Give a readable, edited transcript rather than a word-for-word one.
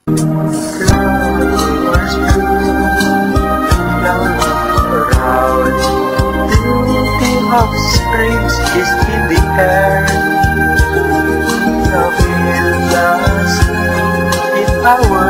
Flowers bloom, flowers around. Beauty of spring is in the air. Love will last in our